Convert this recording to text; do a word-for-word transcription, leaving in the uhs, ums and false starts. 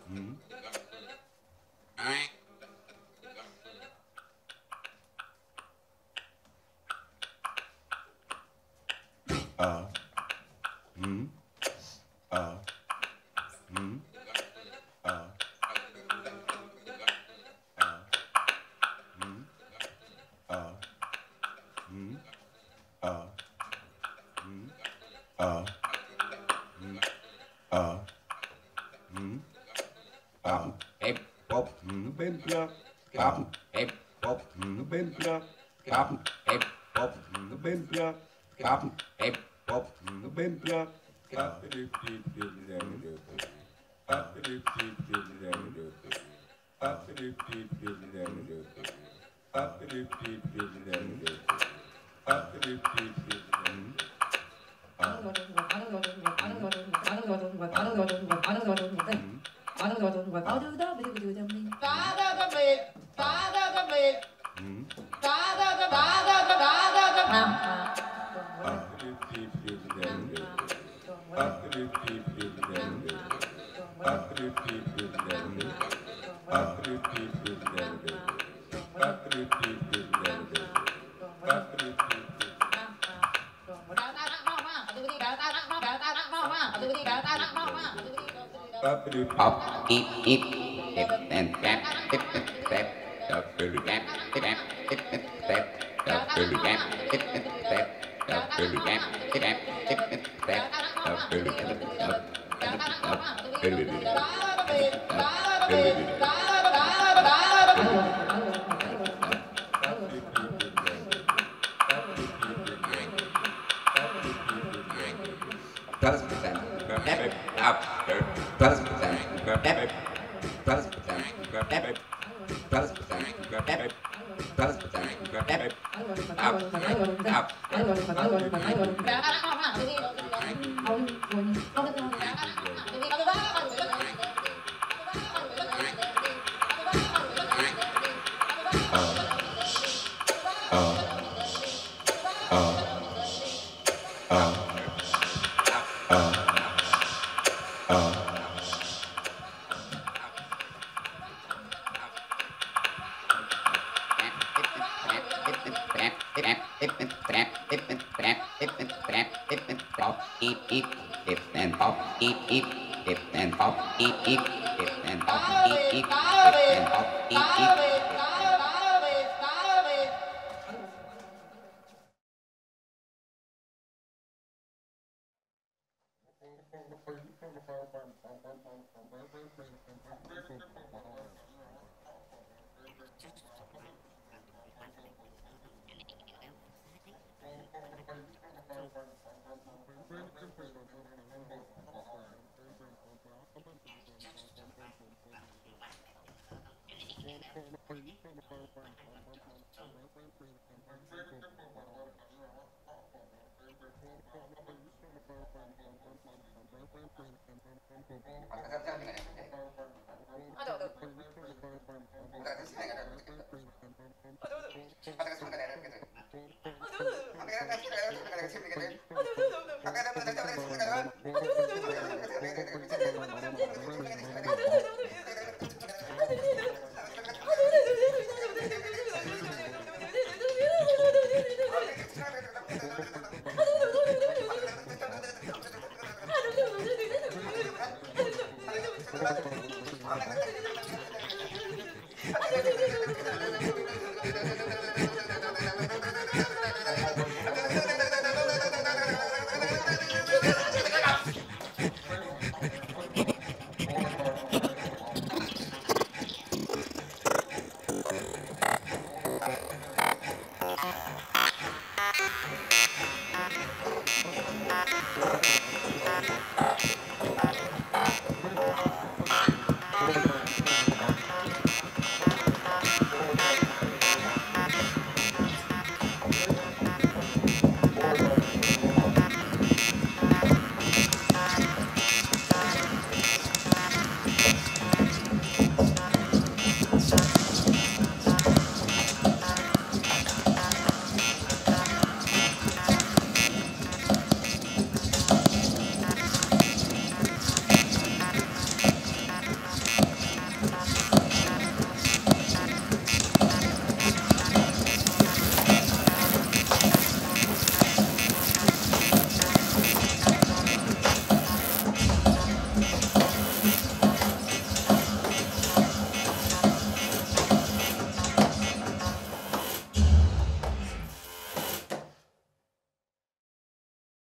Mm. Uh. Mm. Uh. Mm. Uh. Uh. Mm. Uh. Mm. Uh. Mm. Uh. Mm. Uh. Mm. Uh. Hip hop. Mm. Ben plug. Up. Hip hop. Mm. Ben plug. Up. Hip hop. Mm. Ben plug. Up. Hip hop. Mm. Ben plug. Up. Up, eat, eat, dip, and tap, dip, and tap, up, really tap, dip, tap, dip, and tap, up, really tap, dip, and tap, up, really tap, dip, tap, dip, and tap, up, really tap, up, up, really tap, up, really Does percent, tap, up, does percent, tap, does percent, tap, does percent, tap, does percent, tap, up, eat, eat, dip and pop, eat, eat, dip and pop, eat, eat, dip and pop, eat, eat, dip and pop, eat, eat.